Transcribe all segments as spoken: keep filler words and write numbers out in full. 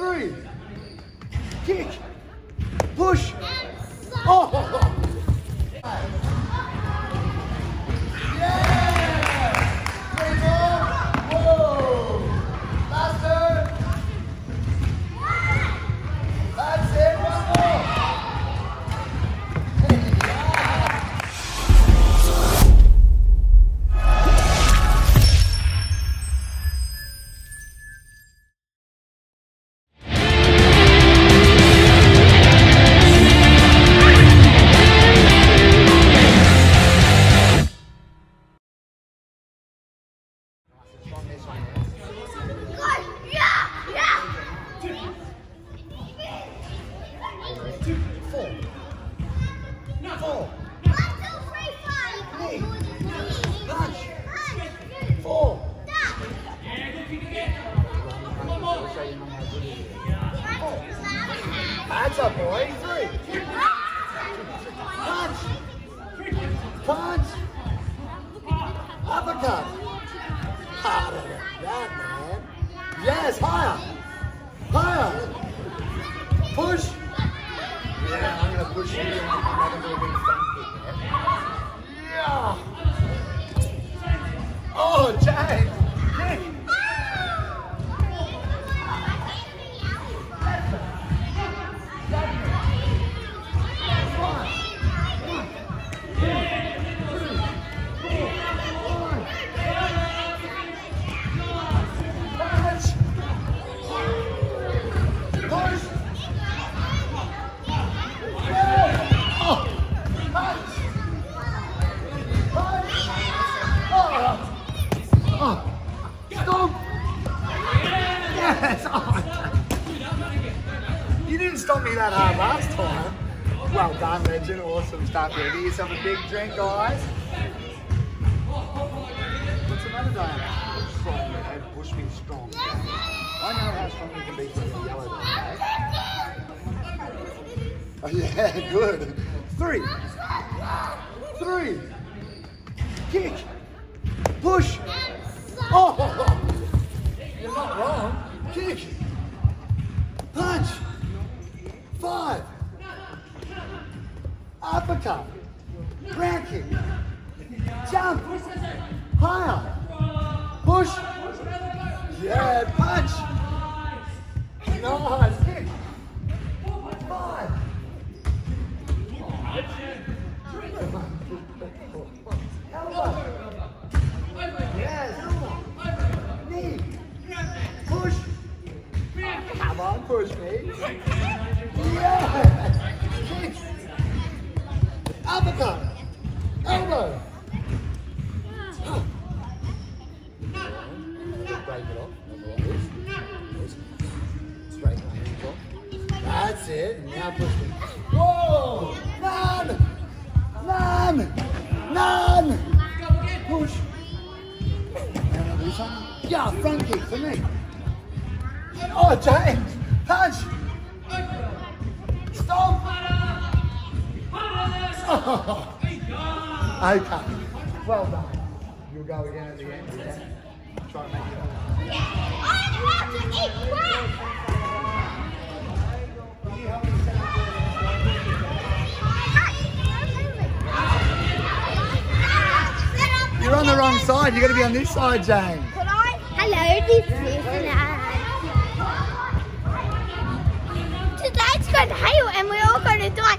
three, kick, push. Oh! That's a boy. Three. Punch. Punch. Uppercut. Harder than that, man. Yes, higher. Higher. Push. Yeah, I'm going to push you and I'm going to do a big front kick there. Yeah. Oh, James. Kick. You didn't stop me that hard last time. Well done, legend. Awesome stuff. Give yourself a big drink, guys. What's the matter, Diana? Strong, man. Push me strong. I know how strong you can be from the yellow dog, eh? Oh, yeah, good. Three. Three. Kick. Push. Oh! You're not wrong. Kick. Punch. Five. Uppercut. Ground kick. Jump. Higher. Push. Yeah, punch. Nice. Kick. Five. Elbow. Yes, elbow. Knee. Push. Come on, push me. Yeah. Kick. Uppercut. Elbow. Oh. Break it off. Straighten my hands off. That's it. Now push me. Whoa! None! None! None! Push. Now do something. Yeah, front kick for me. Oh, James! Punch! Stop! Oh. Okay. Well done. You'll go again at the end. Yeah? Try and make it up. I have to eat crap! You're on the wrong side. You've got to be on this side, James. Could I? Hello, this is Anna. Today's going to hail and we're all going to die.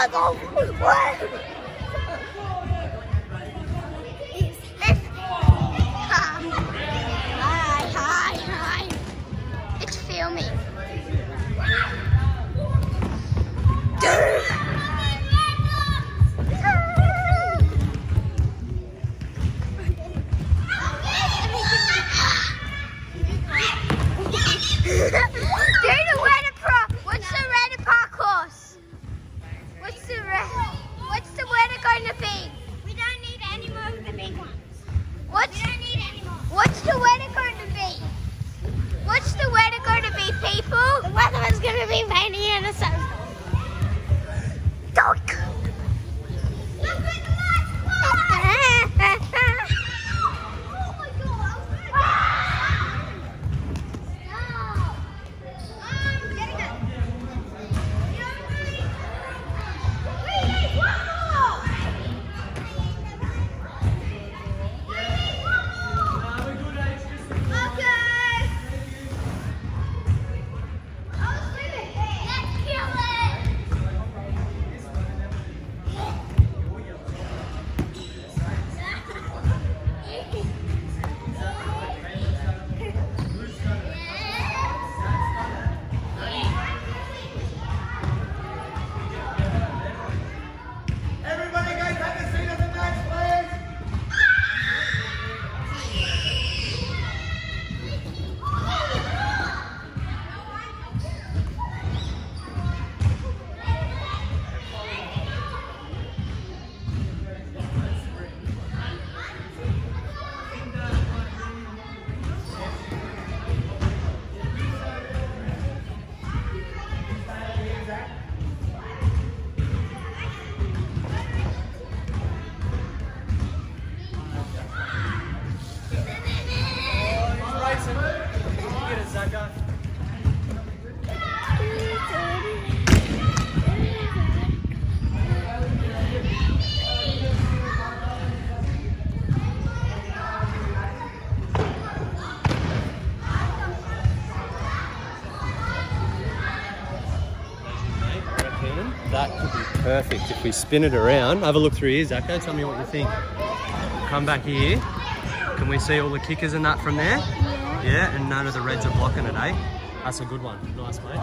Hi, hi, hi. It's filming. What's the red park course? What's the red? What's the weather going to be? We don't need any more of the big ones. What's, we don't need any more. What's the weather going to be? What's the weather going to be, people? The weather is going to be rainy and the sun. Dark. Look at the lights. Oh my God. Saka. That could be perfect if we spin it around. Have a look through here, Zacko. Tell me what you think. Come back here. Can we see all the kickers and that from there? Yeah. Yeah, and none of the reds are blocking it, eh? That's a good one. Nice, mate.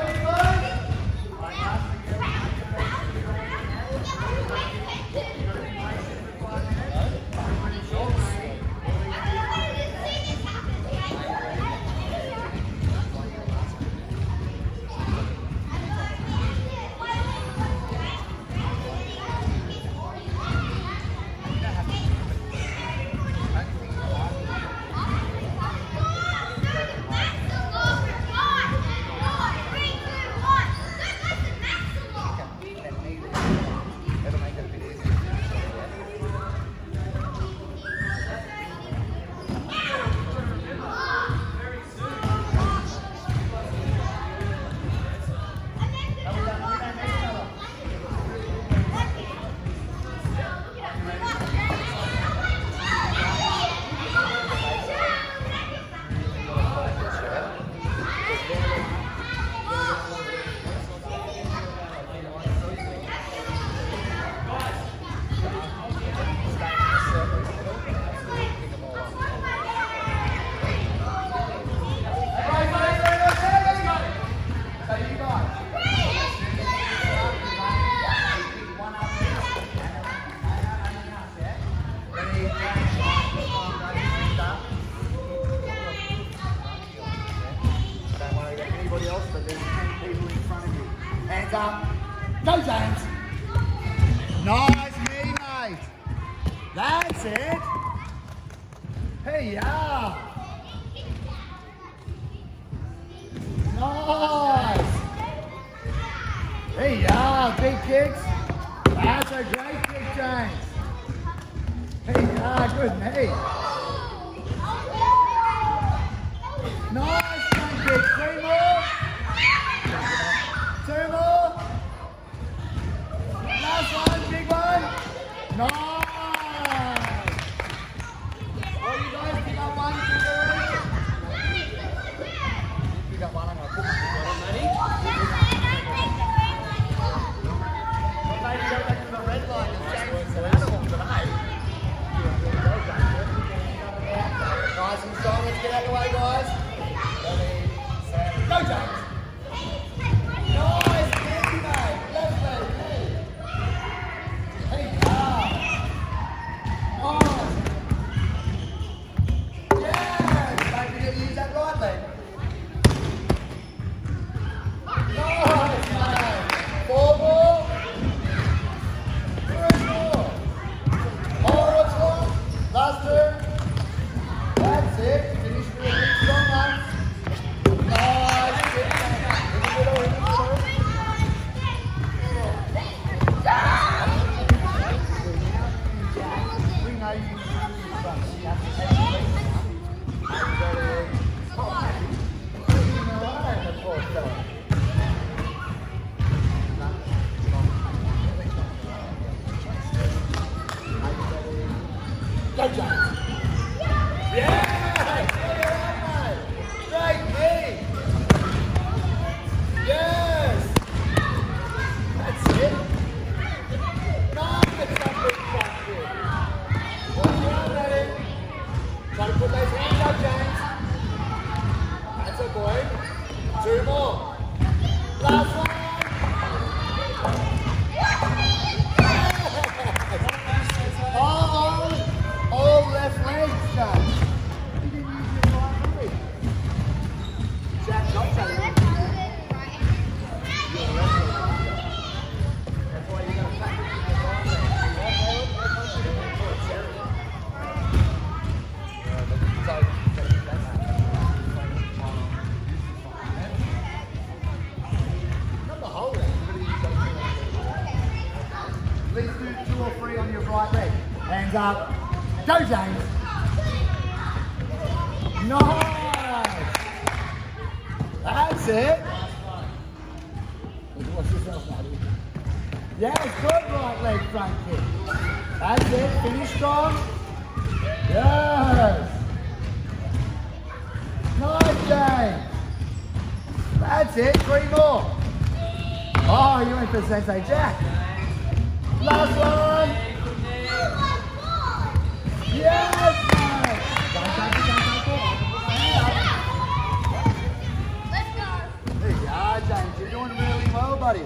Go, James. Nice knee, mate. That's it. Heeeyyyyyyaaaaaa. Nice. Heeeyyyyyyaaaaaa. Big kicks. That's a great kick, James. Heeeyyyyyyaaaaaa. Good knee. Nice front kick. Three more. Two more. Last one, big one. Nice. Well, you guys pick up one, pick up one. I'm going to put my foot on, Matty. Maybe go back to the red line and change the animal today. Nice and strong. Let's get out of the way, guys. Ready, set, go, James. Nice, easy, mate. Left leg. Hey, ah. Nice. Yeah. Don't forget to use that right leg. Nice, mate. Four more. Three more. More or two. Last two. That's it. Finish with a big strong one. Nice. In the middle, in the middle. We know you can do some. You have to take the lead now. Are you ready? Come on. All right, of course, go. Go, James. Yeah! Great knee! Yes! That's it! Nice! That's a big front kick. Well done, ready? Try to put those hands up, James. That's a boy. Two more. Last one. All, all left legs, James. You didn't use your right leg. Jack, not that. That's why you're going to practice with your right leg. Not the whole leg, but you've got to please do two or three on your right leg. Hands up. Go, James. Nice. That's it. Watch yourself, buddy. Yes, good right leg front kick. That's it. Finish strong. Yes. Nice, James. That's it. Three more. Oh, you went for Sensei Jack. Last one. Yes, mate. Let's go. There you are, James. You're doing really well, buddy.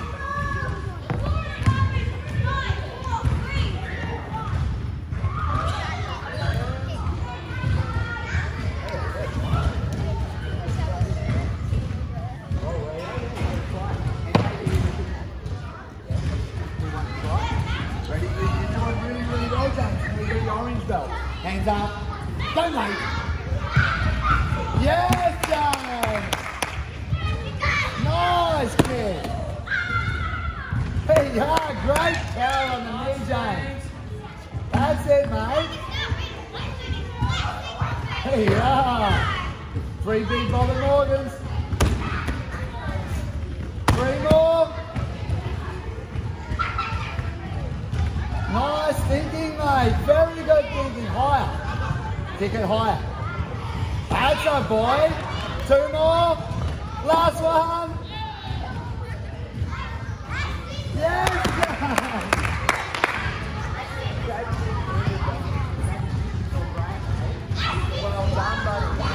Ready? You're doing really, really well, James. Can we get your orange belt? Hands up. Go, mate. Yes, James. Nice kid. Hey, yeah, great power on the knee, James. That's it, mate. Hey, yeah. Three big Bobby Morgans. Three more. Nice thinking, mate. Very good thinking. Higher. Kick it higher. That's a boy. Two more. Last one. Yes, guys. Well done, buddy.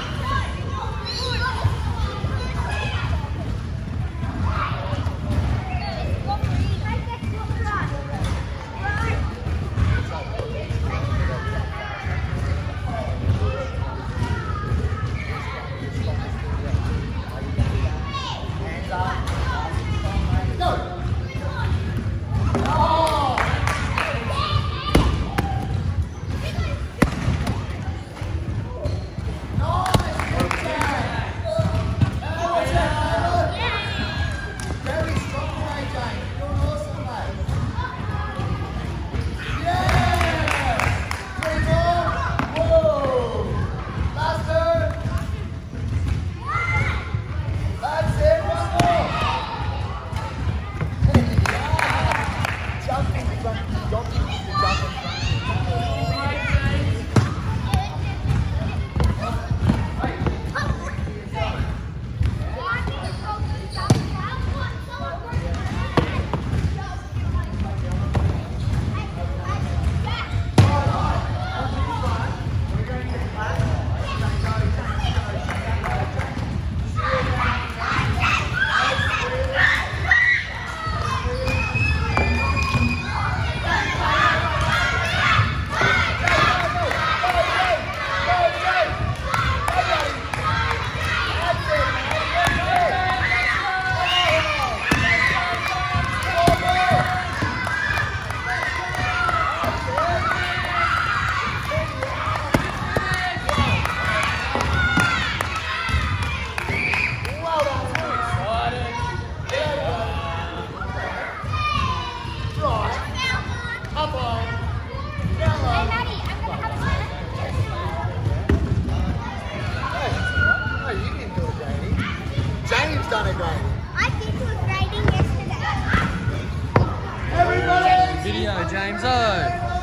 Done it, great. I think it was raining yesterday. Everybody! Video, James. Oh.